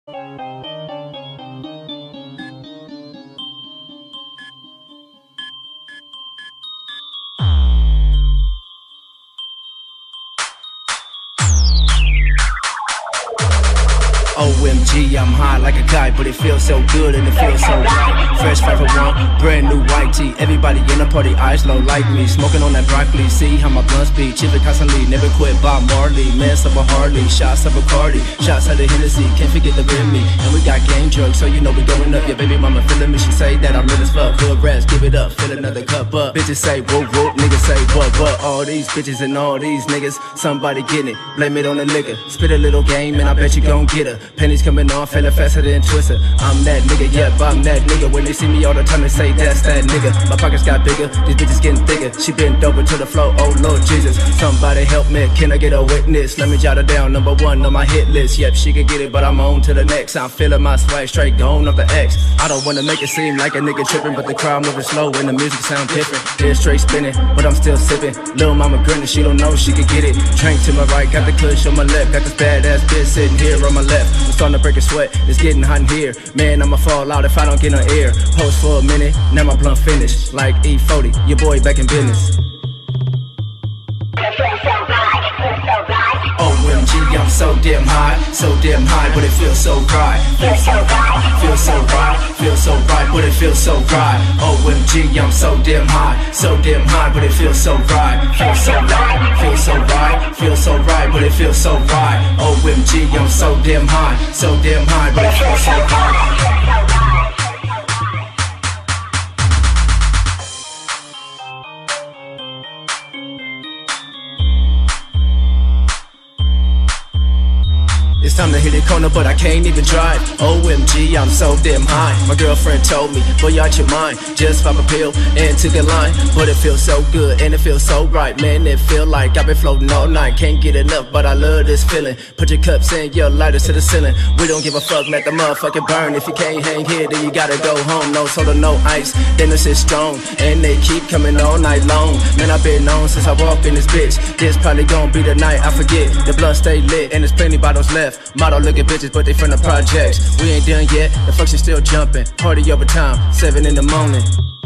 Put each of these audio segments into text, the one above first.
OMG, I'm high like a kite, but it feels so good and it feels so right. Fresh 501, brand new white tee. Everybody in the party, eyes low like me. Smoking on that broccoli, see how my blunt speed. Chippin' constantly, never quit Bob Marley. Mess up a Harley, shots of Bacardi, shots of the Hennessy. Can't forget the Remy. And we got game drugs, so you know we going up. Your baby mama feeling me, she say that I'm real as fuck. Hood rats, give it up, fill another cup up. Bitches say whoop whoop, niggas say what. All these bitches and all these niggas, somebody getting it. Blame it on the liquor. Spit a little game and I bet you gon' get her. Pennies coming on, feeling faster than Twister. I'm that nigga, yep, I'm that nigga. When they see me all the time, they say that's that nigga. My pockets got bigger, these bitches getting thicker. She bent over to the floor, oh Lord Jesus. Somebody help me, can I get a witness? Let me jot her down, number one on my hit list. Yep, she can get it, but I'm on to the next. I'm feeling my swag straight, gone off the X. I don't wanna make it seem like a nigga tripping, but the crowd moving slow and the music sound different. Head straight spinning, but I'm still sipping. Lil' mama grinning, she don't know she can get it. Drink to my right, got the kush on my left. Got this badass bitch sitting here on my left. I'm starting to break a sweat, it's getting hot in here. Man, I'ma fall out if I don't get no air. Post for a minute, now my blunt finished. Like E40, your boy back in business. OMG, I'm so damn high, but it feels so right. Feels so right, feels so right, feels so right, but it feels so right. OMG, I'm so damn high, but it feels so right. Feels so right, feels so right, feels so right, but it feels so right. OMG, I'm so damn high, but it feels so right. It's time to hit the corner, but I can't even drive. OMG, I'm so damn high. My girlfriend told me, boy, you out your mind. Just pop a pill and took a line. But it feels so good and it feels so right. Man, it feel like I've been floating all night. Can't get enough, but I love this feeling. Put your cups and your lighters to the ceiling. We don't give a fuck, let the motherfucker burn. If you can't hang here, then you gotta go home. No soda, no ice, then this is strong. And they keep coming all night long. Man, I've been on since I walked in this bitch. This probably gonna be the night I forget. The blunt stay lit and there's plenty bottles left. Model looking bitches, but they from the projects. We ain't done yet, the function still jumping. Party overtime, 7 in the morning.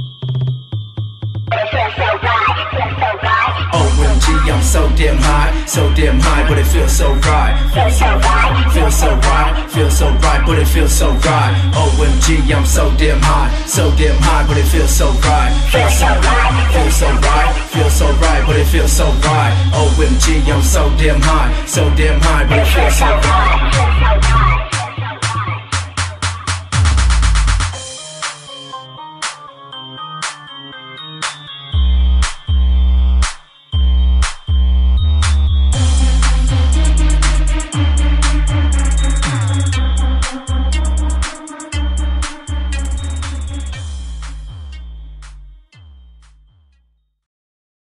OMG, I'm so damn high, but it feels so right. Feels so right, feels so right, feels so right, but it feels so right. OMG, I'm so damn high, but it feels so right. Feels so right, feels so right, feels so right, but it feels so right. OMG, I'm so damn high, but it feels so right.